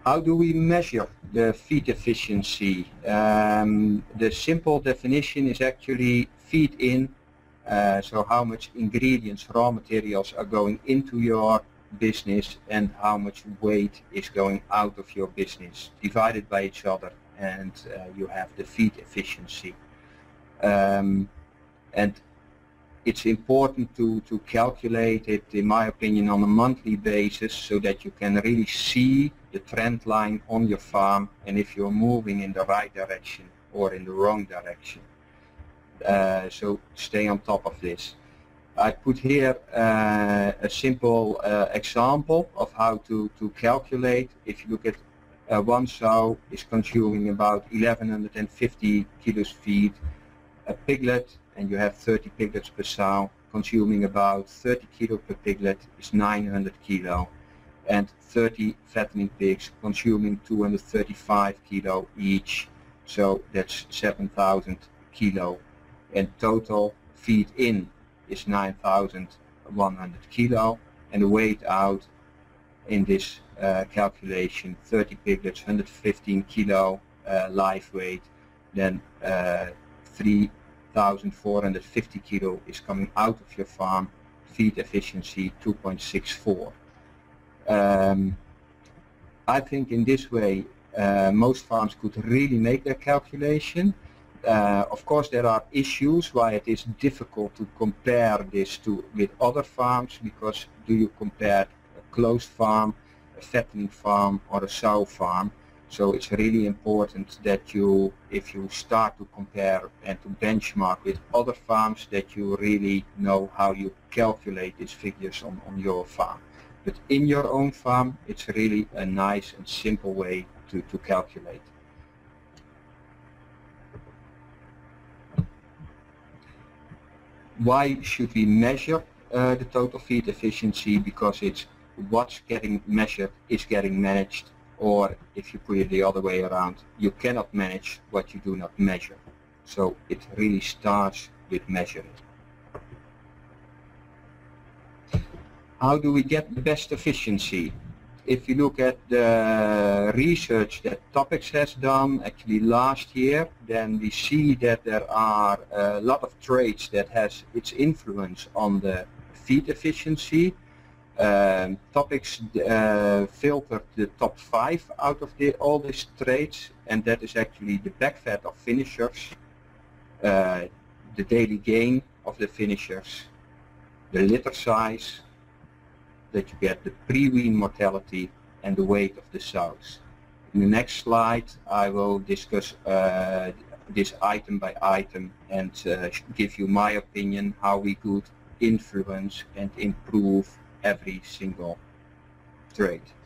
How do we measure the feed efficiency? The simple definition is actually feed in, so how much ingredients, raw materials are going into your business and how much weight is going out of your business, divided by each other, and you have the feed efficiency. And it's important to calculate it, in my opinion, on a monthly basis so that you can really see the trend line on your farm and if you're moving in the right direction or in the wrong direction. So stay on top of this. I put here a simple example of how to calculate. If you look at one sow is consuming about 1150 kilos feed, a piglet, and you have 30 piglets per sow, consuming about 30 kilo per piglet is 900 kilo, and 30 fattening pigs consuming 235 kilo each, so that's 7,000 kilo, and total feed in is 9,100 kilo, and the weight out in this calculation, 30 piglets, 115 kilo live weight, then 3,450 kilo is coming out of your farm, feed efficiency 2.64. I think in this way most farms could really make their calculation. Of course there are issues why it is difficult to compare this with other farms, because do you compare a closed farm, a fattening farm, or a sow farm? So it's really important that you, if you start to compare and to benchmark with other farms, that you really know how you calculate these figures on your farm. But in your own farm, it's really a nice and simple way to calculate. Why should we measure the total feed efficiency? Because it's what's getting measured is getting managed, or if you put it the other way around, you cannot manage what you do not measure. So it really starts with measuring. How do we get the best efficiency? If you look at the research that Topics has done actually last year, then we see that there are a lot of traits that has its influence on the feed efficiency. Topics filtered the top 5 out of all these traits, and that is actually the back fat of finishers, the daily gain of the finishers, the litter size, that you get the pre-wean mortality, and the weight of the sows. In the next slide I will discuss this item by item and give you my opinion how we could influence and improve every single trait.